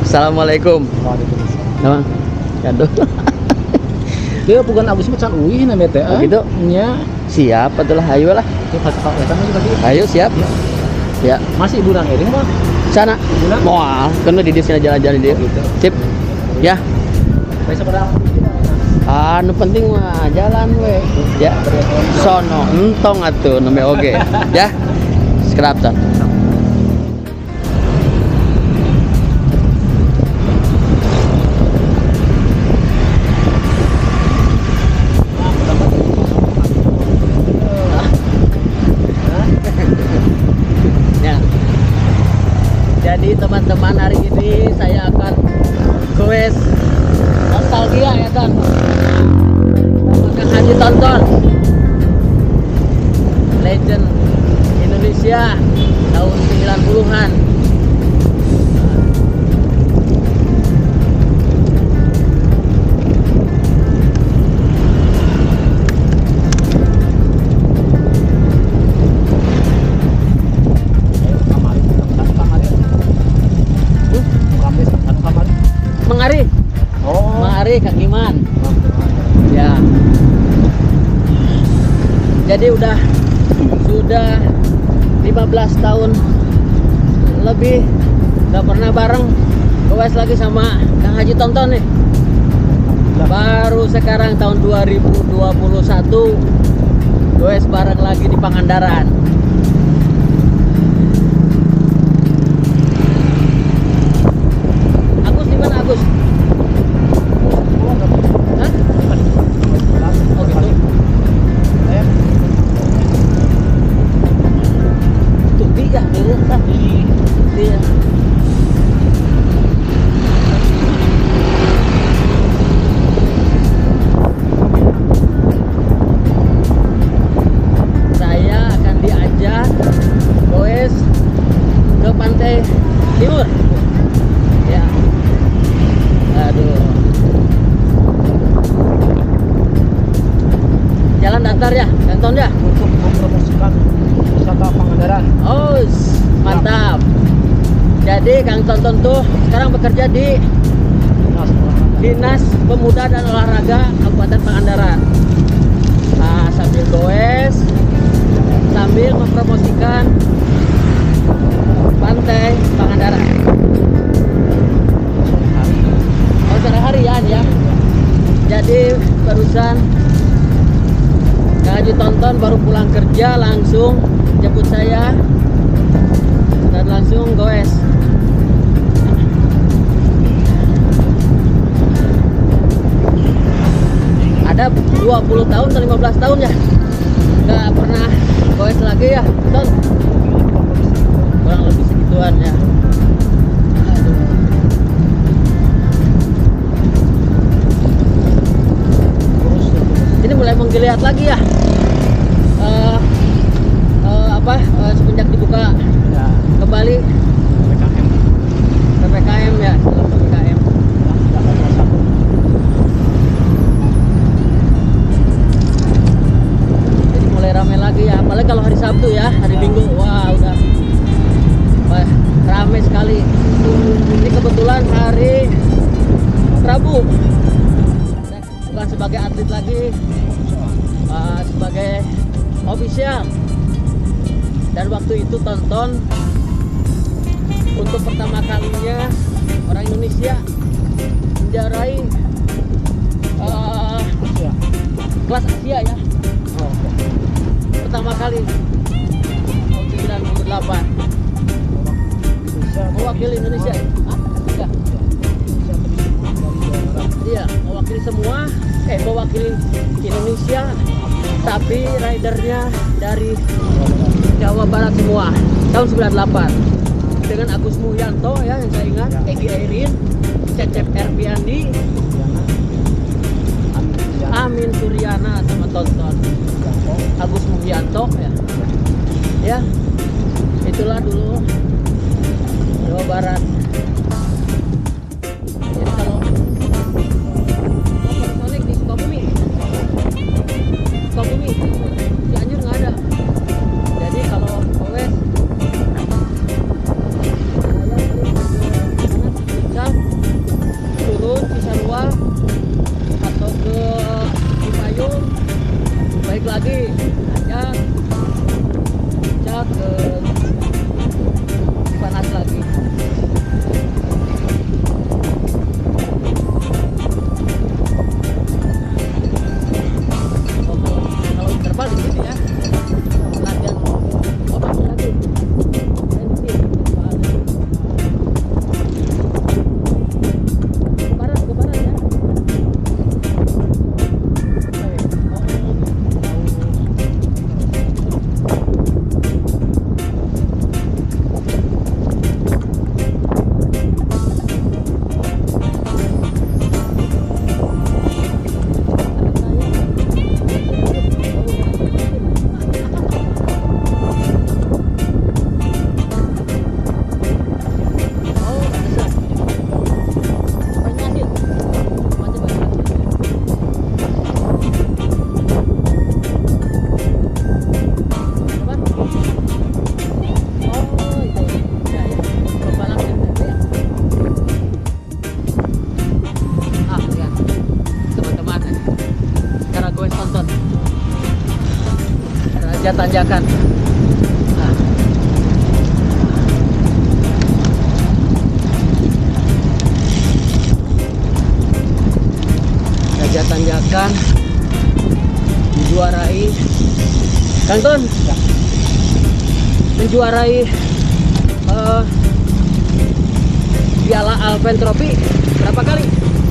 Assalamualaikum. Nama? Aduh. Dia bukan Agus Macan Uih namanya teh. Gitu. Nya. Siap, atulah ayo lah. Ayo siap. Ya. Masih ibu nang iring mah. Sana. Moal, kan di sini jalan-jalan dia. Sip. Ya. Anu penting mah jalan we. Ya. Sono entong atuh nembe oge. Ya. Skraptan. Jadi teman-teman, hari ini saya akan quest nostalgia ya kan, Kang Haji tonton legend Indonesia tahun 90-an. Mengari Kang Iman. Ya. Jadi sudah 15 tahun lebih nggak pernah bareng goes lagi sama Kang Haji tonton nih. Baru sekarang tahun 2021 goes bareng lagi di Pangandaran. Agus di mana Agus? Saya akan diajak goes ke Pantai Timur. Ya. Aduh. Jalan datar ya, Kanton ya. Untuk mempromosikan wisata Pangandaran. Oh, mantap. Jadi Kang Tonton tuh sekarang bekerja di Dinas Pemuda dan Olahraga Kabupaten Pangandaran. Nah, sambil goes, sambil mempromosikan Pantai Pangandaran. Oh, sore harian ya. Jadi barusan Kang Haji tonton baru pulang kerja, langsung jemput saya dan langsung goes. Ada 20 tahun atau 15 tahun ya nggak pernah goes lagi ya Ton, kurang lebih segituan ya. Aduh. Ini mulai menggeliat lagi ya, semenjak dibuka Ya. kembali PPKM ya, setelah PPKM. Jadi mulai ramai lagi ya, apalagi kalau hari Sabtu ya, hari Minggu, wah udah ramai sekali. Ini kebetulan hari Rabu, bukan sebagai atlet lagi, sebagai official. Dan waktu itu tonton untuk pertama kalinya orang Indonesia menjuarai kelas Asia ya. Pertama kali tahun 98 mewakili Indonesia. Ya. Iya, mewakili semua, mewakili Indonesia, tapi ridernya dari Jawa Barat semua tahun 98 dengan Agus Muhyanto ya yang saya ingat, Egi Airin, Cecep Erbiandi, Amin Suryana sama Tonton Agus Muhyanto ya. Ya, itulah dulu Jawa Barat. Jadi kalau Supersonic di Sukabumi, Cianjur nggak ada. Jadi kalau goes saya Raja Tanjakan. Nah. Raja Tanjakan menjuarai Kang Ton menjuarai Piala Alpen Trophy berapa kali?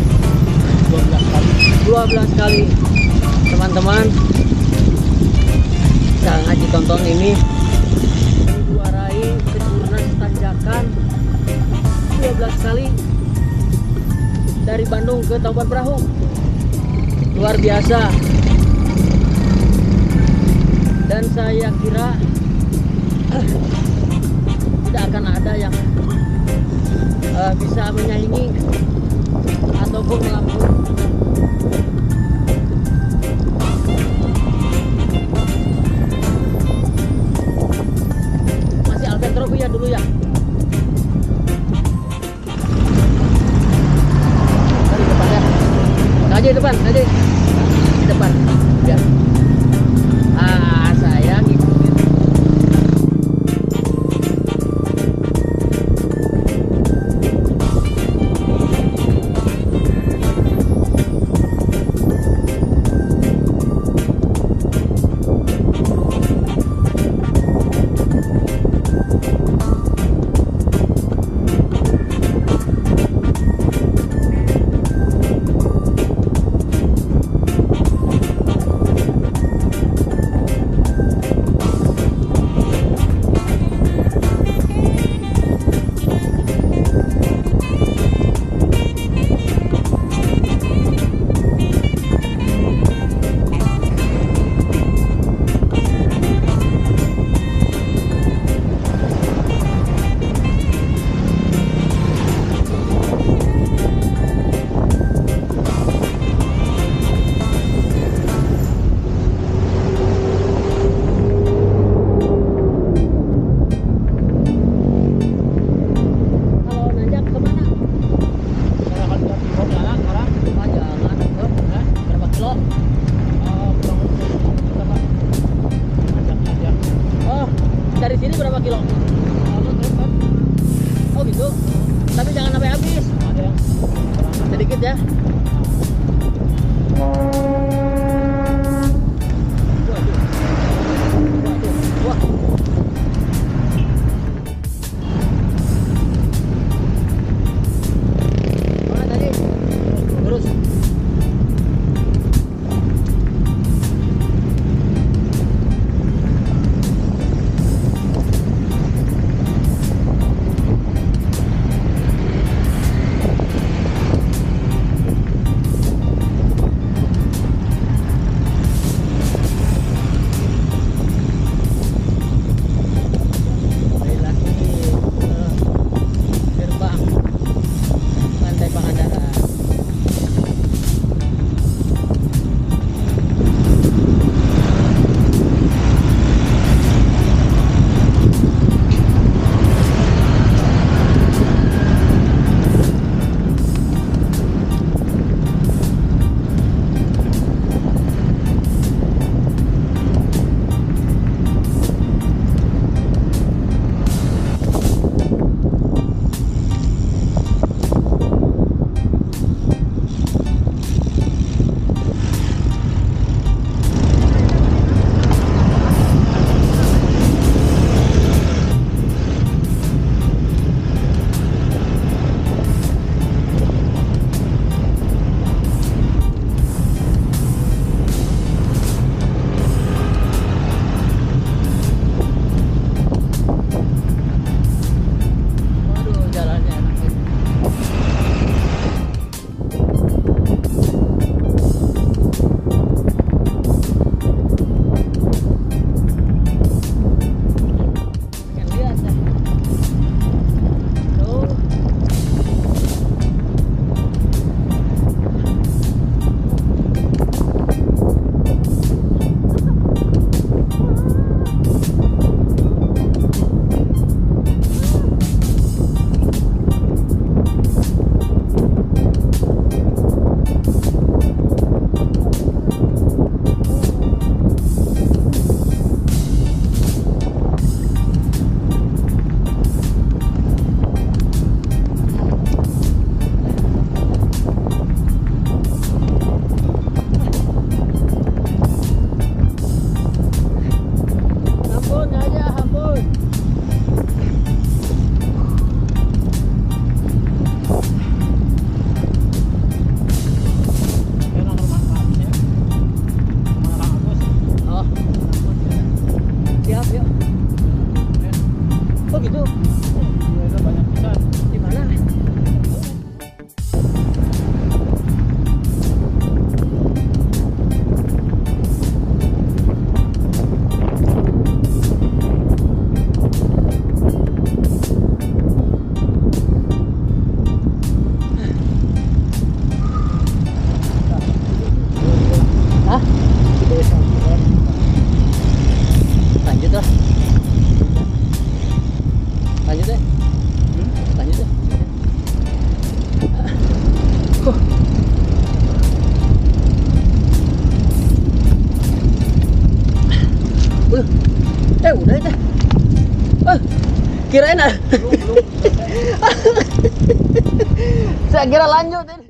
12 kali. Teman-teman, Kang Haji Tonton ini menjuarai Kejurnas Tanjakan 12 kali dari Bandung ke Tauban Perahu. Luar biasa. Dan saya kira tidak akan ada yang bisa menyaingi ataupun melampaui. Masih Alpen Trophy ya dulu ya. Dari depan ya. Aja depan, aja di depan. Biar. Saya ngikutin. itu. Ada banyak pisan. Di mana? Hah? Lanjut lah. Lanjut deh. Lanjut deh. Udah itu. Kirain ah. Saya kira lanjut ini.